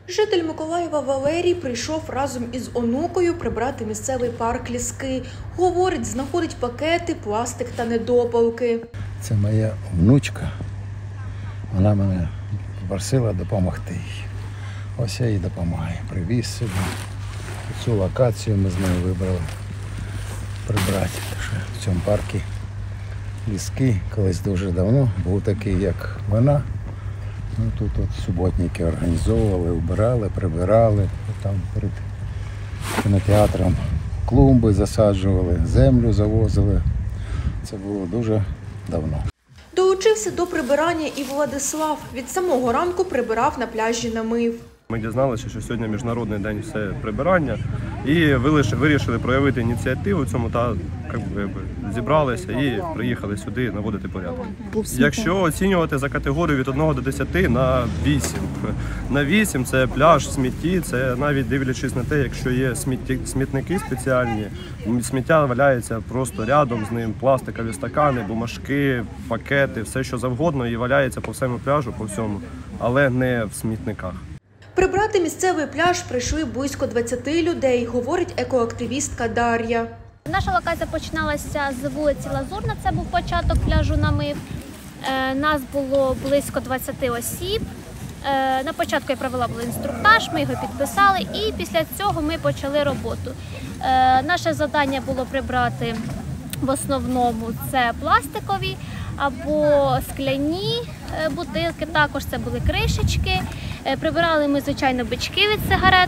Житель Миколаєва Валерій прийшов разом із онукою прибрати місцевий парк Ліски. Говорить, знаходить пакети, пластик та недопалки. Це моя внучка. Вона мене попросила допомогти їй. Ось я їй допомагаю. Привіз сюди. Цю локацію ми з нею вибрали прибрати. В цьому парку Ліски колись дуже давно був такий, як вона. Ну, тут суботники організовували, вбирали, прибирали. Там перед кінотеатром клумби засаджували, землю завозили. Це було дуже давно. Долучився до прибирання і Владислав. Від самого ранку прибирав на пляжі Намив. Ми дізналися, що сьогодні Міжнародний день прибирання і вирішили проявити ініціативу в цьому та зібралися і приїхали сюди наводити порядок. Якщо оцінювати за категорію від 1 до 10 на 8. На 8 це пляж, смітті, це навіть дивлячись на те, якщо є смітники спеціальні, сміття валяється просто рядом з ним, пластикові стакани, бумажки, пакети, все що завгодно і валяється по всьому пляжу, по всьому, але не в смітниках. Прибрати місцевий пляж прийшли близько 20 людей, говорить екоактивістка Дар'я. Наша локація починалася з вулиці Лазурна, це був початок пляжу Намив. Нас було близько 20 осіб. На початку я провела інструктаж, ми його підписали і після цього ми почали роботу. Наше завдання було прибрати в основному це пластикові або скляні бутилки, також це були кришечки. Прибирали ми, звичайно, бички від сигарет,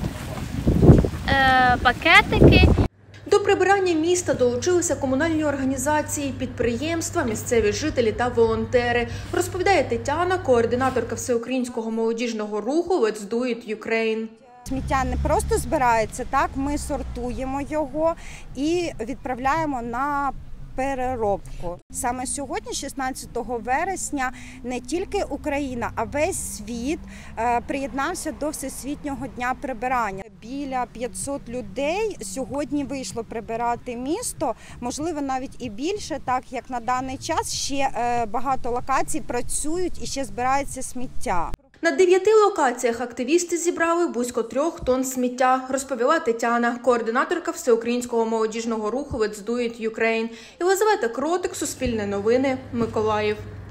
пакетики. До прибирання міста долучилися комунальні організації, підприємства, місцеві жителі та волонтери. Розповідає Тетяна, координаторка всеукраїнського молодіжного руху Let's Do It Ukraine. Сміття не просто збирається, так, ми сортуємо його і відправляємо на переробку. Саме сьогодні, 16 вересня, не тільки Україна, а весь світ приєднався до Всесвітнього дня прибирання. Біля 500 людей сьогодні вийшло прибирати місто, можливо, навіть і більше, так як на даний час ще багато локацій працюють і ще збирається сміття. На 9 локаціях активісти зібрали близько 3 тонн сміття, розповіла Тетяна, координаторка всеукраїнського молодіжного руху Let's Do It Ukraine. Єлизавета Кротик, Суспільне новини, Миколаїв.